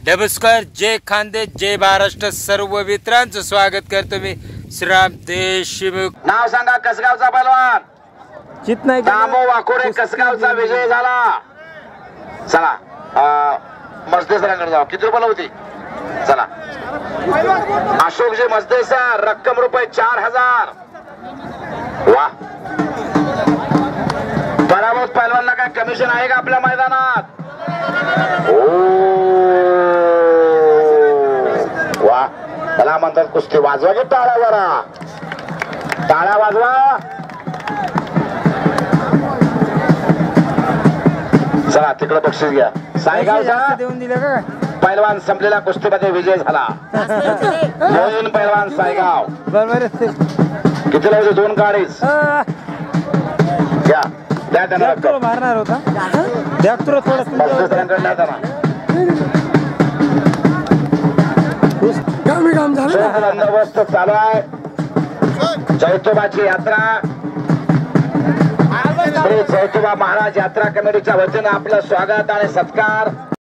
नमस्कार, जय खानदेश, जय महाराष्ट्र. सर्व मित्रांचं स्वागत करतो मी श्रीराम देशमुख. नाव सांगा कसगावचा पैलवान. चित नाही दामो वाकोडे कसगावचा विजय झाला. चला मजदे सरांकडे जाऊ. किती रुपयाला होती? चला अशोकजी मजदे सर, रक्कम रुपये 4000. वा, पराभूत पैलवानला काय कमिशन आहे का आपल्या मैदानात? वा, त्याला म्हणतात कुस्ती. वाजवा की टाळ्या, जरा टाळ्या वाजवा. चला तिकडे बक्षीस घ्या. सायगावचा देऊन दिलं का पैलवान संपलेल्या कुस्तीमध्ये विजय झाला. नवीन पैलवान सायगाव. बरोबर. कितीला होते? 2 गाडीच घ्या. द्या त्यांना रक्कम. मारणार होता बंदोबस्त चालू आहे. चैतोबाची यात्रा, श्री चैतोबा महाराज यात्रा कमिटीच्या वतीने आपलं स्वागत आणि सत्कार.